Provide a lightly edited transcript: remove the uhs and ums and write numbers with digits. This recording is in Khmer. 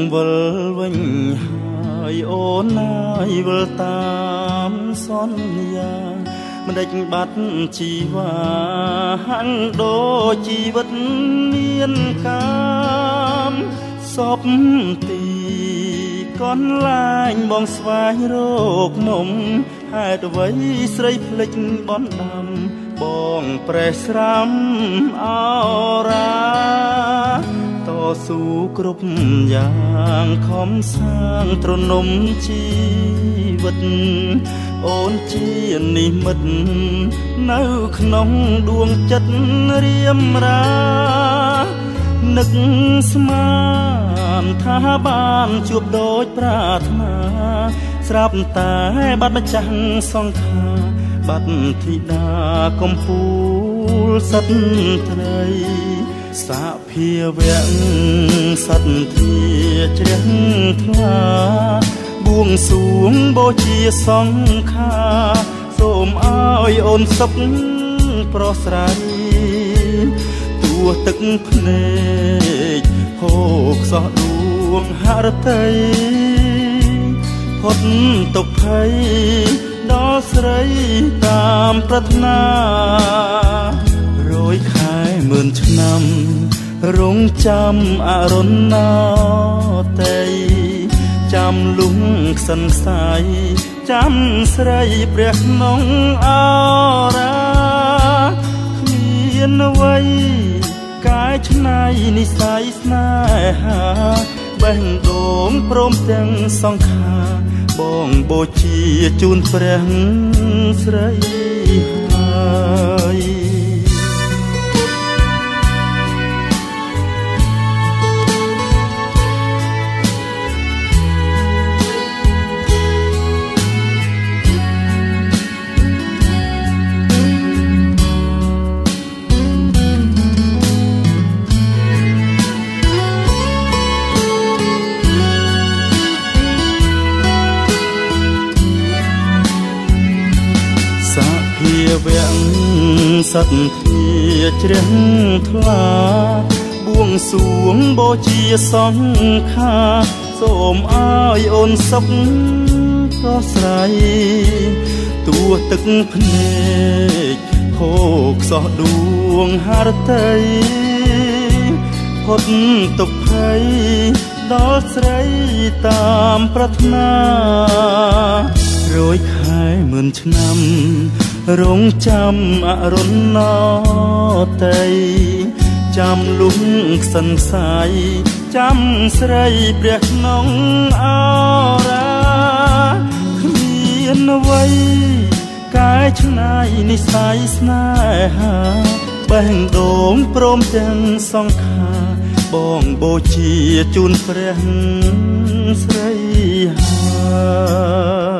វិលវិញហើយអូនណាយវិលតាមសន្យាមិនដេចបាត់ជីវាហាំងដូចជីវិតមានកាមសពទីកនឡាញបងស្វែងរកមុំហេតុអ្វីស្រីភ្លេចបនដាំបងប្រេះស្រាំអរាតស៊ូគ្រប់យ៉ាងខំសាងទ្រនំជីវិតអូនជានិមិត្តនៅក្នុងដួងចិត្តរៀមរានឹកស្មានថាបានជួបដូចប្រាថ្នាស្រាប់តែបាត់ម្ចាស់សង្ខារបាត់ធីតាកំពូលសត្វត្រីសាភាវៈសត្វធាជ្រះថ្លាបួងសួងបូជាសង្ខារសូមឲ្យអូនសុខប្រស្រ័យទួទឹកភ្នែកហូកសោះដួងហរតីផុតទុក្ខភ័យដល់ស្រីតាមប្រាថ្នារយខែ10000ឆ្នាំរងចាំអរុណនាតីចាំលុងខ្សិនខ្សាយចាំស្រីព្រះក្នុងអរាគ្មានអ្វីកាយឆ្នៃនិស័យស្នេហាបេះដូងព្រមទាំងសង្ខារបងបូជាជូនព្រះស្រីហើយវៈសត្វធាជ្រះថ្លាបួងសួងបូជាសង្ខារសូមឲ្យអូនសុខប្រស្រ័យទួទឹកភ្នែកហូកសោះដួងហរតីផុតទុក្ខភ័យដល់ស្រីតាមប្រាថ្នារយខែ10000ឆ្នាំរងចាំអរុណនាតីចាំលុងខ្សិនខ្សាយចាំស្រីព្រះក្នុងអរាគ្មានអ្វីកាយឆ្នៃនិស័យស្នេហាបេះដូងព្រមទាំងសង្ខារបងបូជាជូនព្រះស្រីហើយ